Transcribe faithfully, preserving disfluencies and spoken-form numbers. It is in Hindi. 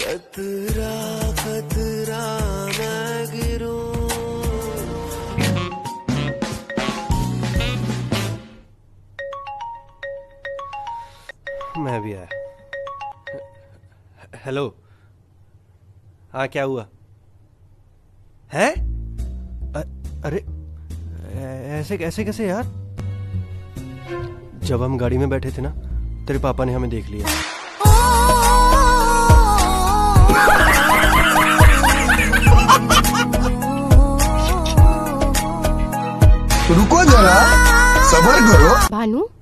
खतरा खतरा मैं गिरूं। मैं भी आया। हेलो, हाँ क्या हुआ है? अरे ऐसे ऐसे कैसे यार? जब हम गाड़ी में बैठे थे ना, तेरे पापा ने हमें देख लिया। रुको जरा, सब्र करो। भानु